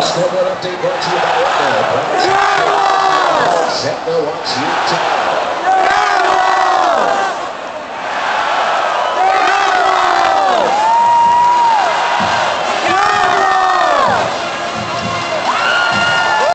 Scoreboard update brought to you by Wendell. Set the watch you time.